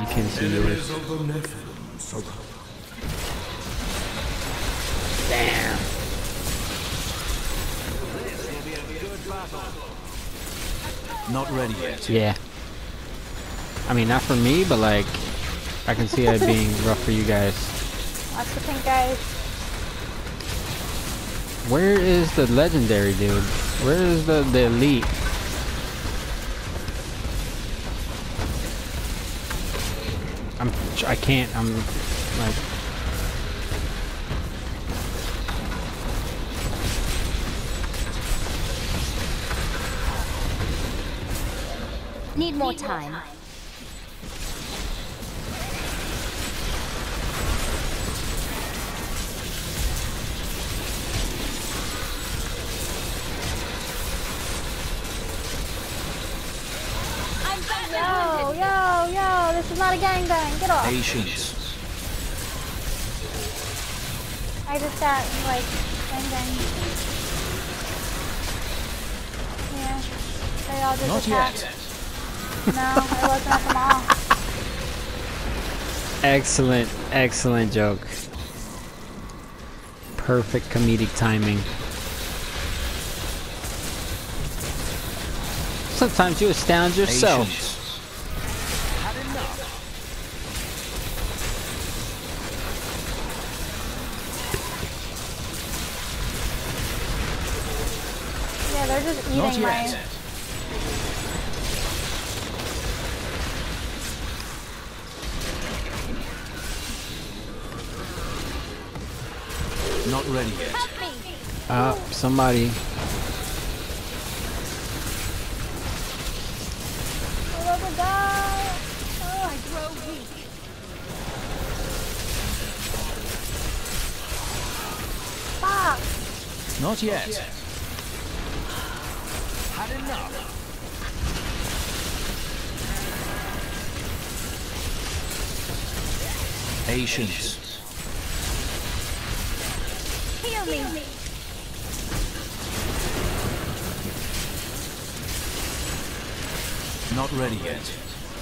You can't see yours. Damn. Not ready yet. Yeah. I mean, not for me, but like, I can see it being rough for you guys. Watch the pink guys. Where is the legendary dude? Where is the elite? I can't, I'm like... Need more time. Yo, this is not a gangbang. Get off. Patience. I just got, like, gangbang. Yeah. They all just Not attacked. yet. No, it wasn't at the mall. Excellent, excellent joke. Perfect comedic timing. Sometimes you astound yourself. Patience. Yeah, they're just Not eating my... yet. Not ready yet. Somebody. I love a guy. Oh, I grow weak. fuck. Not yet. Had enough. Patience. Heal me. Not ready yet.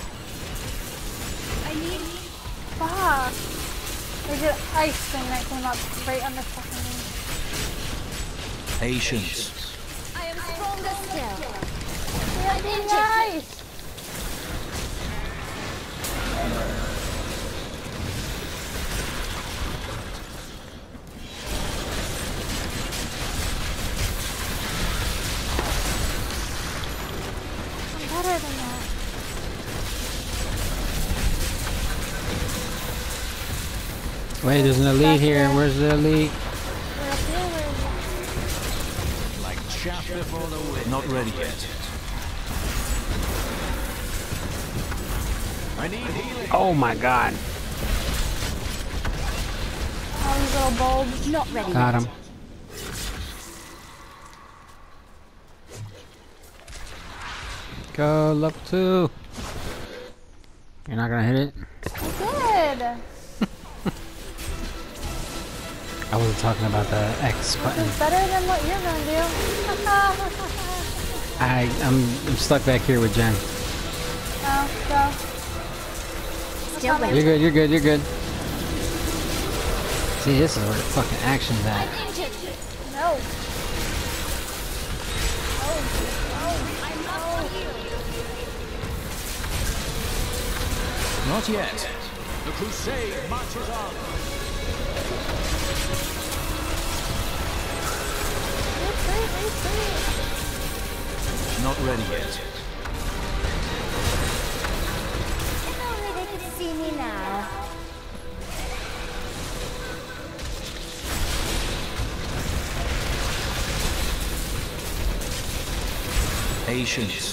I need... Fuck. There's an ice thing that came up right on the fucking knee. Patience. I am stronger still. Yeah, the ice. I'm better than that. Wait, there's an elite here. Where's the elite? We're up here, Like chaff before the wind. Not ready yet. I need healing. Oh my god. all these little bulbs. Not ready. Got yet. him. Go level 2. You're not gonna hit it? I did. I wasn't talking about the X button. This is better than what you're gonna do. I'm stuck back here with Jen. Oh, go. Still That's You're waiting. good, you're good, you're good. See, this is where the fucking action's at. No. Not yet. The crusade marches on. Not ready yet. If only they could see me now. Patience.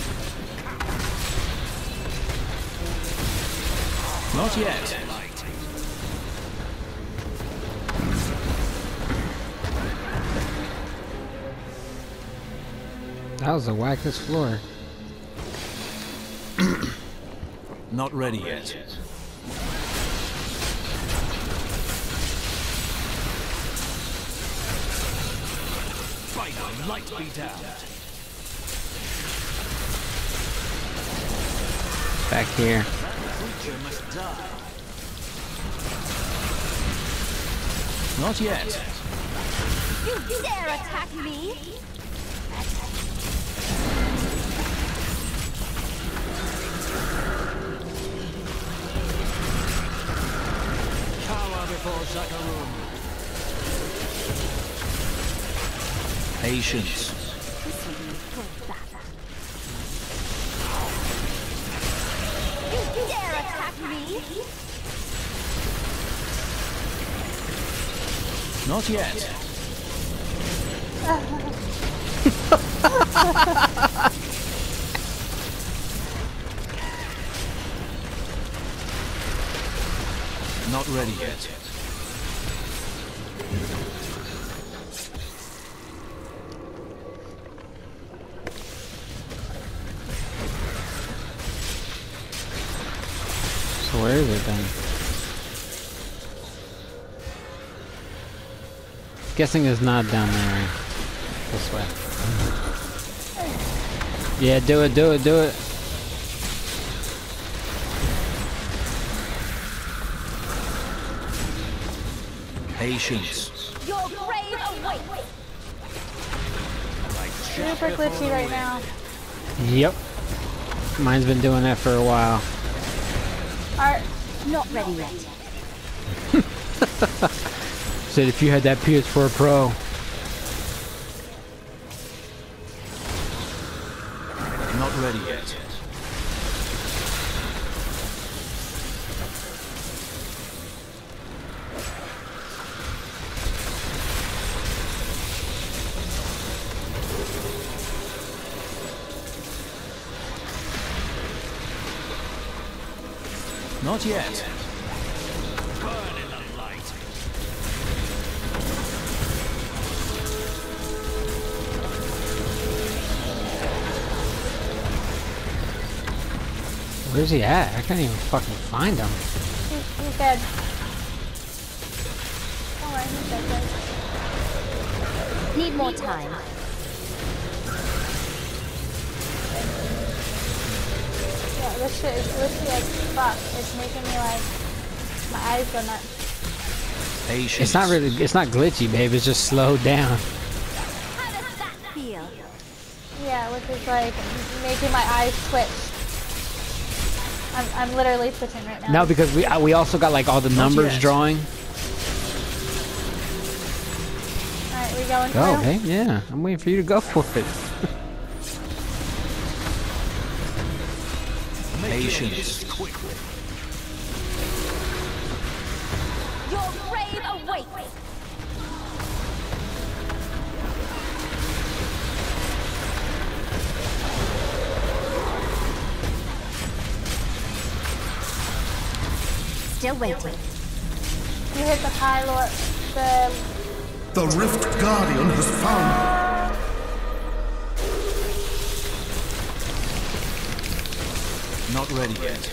Not yet. That was the wackest floor. Not ready yet. Final light be damned. Back here. Creature must die. Not yet. You dare attack me? Cower before Zakarum. Patience. This will be a good battle. You dare attack me? Not yet. Not ready yet. So where is it then? Guessing it's not down there. Right? This way. Yeah, do it, do it, do it. Patience. Your grave awaits. Super glitchy right now. Yep. Mine's been doing that for a while. Alright. Not ready yet. Said if you had that PS4 Pro. Not ready yet. Not yet. Burn in the light. Where's he at? I can't even fucking find him. He's dead. Alright, he's dead. Need more time. Yeah, this shit is glitchy as fuck. It's making me like, my eyes go nuts. Patience. It's not really, it's not glitchy, babe. It's just slowed down. How does that feel? Yeah, which is like making my eyes twitch. I'm literally twitching right now. No, because we also got like all the numbers yet. drawing. Alright, we going Go, through? hey, yeah. I'm waiting for you to go for it. Patience. Quickly. Your grave awaits. Still waiting. You hit the pylon, The Rift Guardian has found Not ready yet.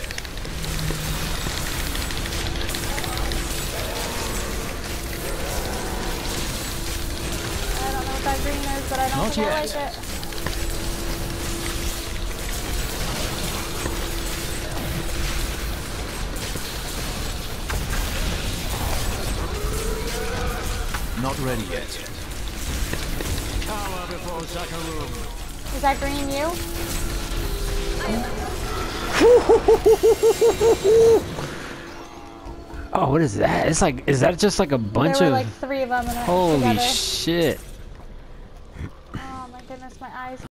I don't know what that green is, but I don't Not think I yet. like it. Not ready yet. Cower before Zakarum. Is that green you? Oh, what is that? It's like, is that just like a bunch There were of? like 3 of them and Holy together. shit! Oh my goodness, my eyes.